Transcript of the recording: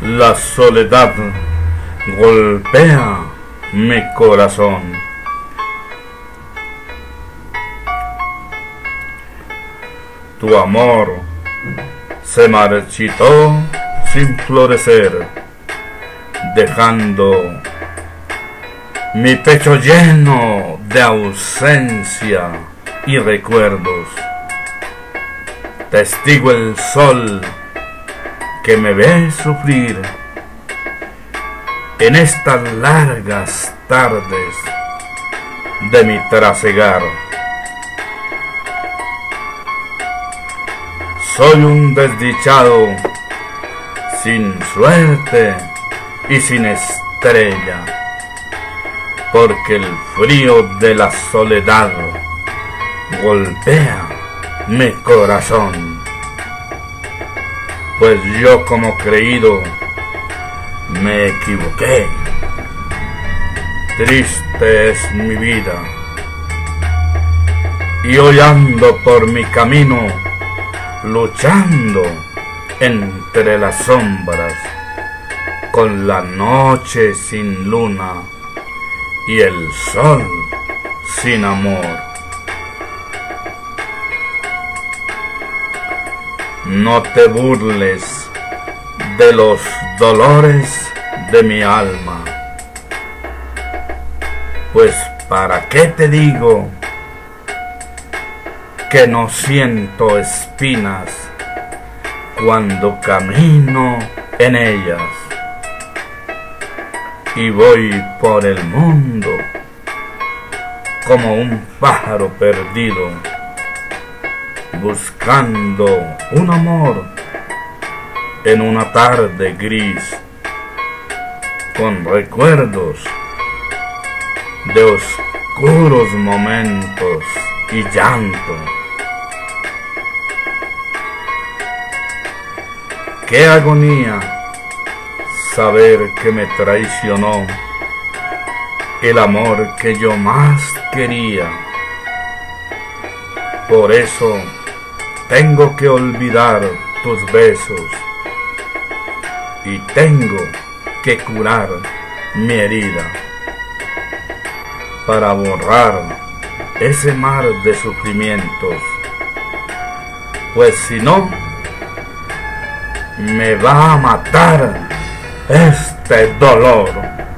La soledad golpea mi corazón. Tu amor se marchitó sin florecer, dejando mi pecho lleno de ausencia y recuerdos. Testigo el sol que me ve sufrir en estas largas tardes de mi trasegar. Soy un desdichado sin suerte y sin estrella, porque el frío de la soledad golpea mi corazón. Pues yo, como creído, me equivoqué. Triste es mi vida, y hoy ando por mi camino luchando entre las sombras, con la noche sin luna y el sol sin amor. No te burles de los dolores de mi alma, pues ¿para qué te digo que no siento espinas cuando camino en ellas? Y voy por el mundo como un pájaro perdido, buscando un amor en una tarde gris, con recuerdos de oscuros momentos y llanto. Qué agonía saber que me traicionó el amor que yo más quería. Por eso tengo que olvidar tus besos y tengo que curar mi herida para borrar ese mar de sufrimientos, pues si no, me va a matar este dolor.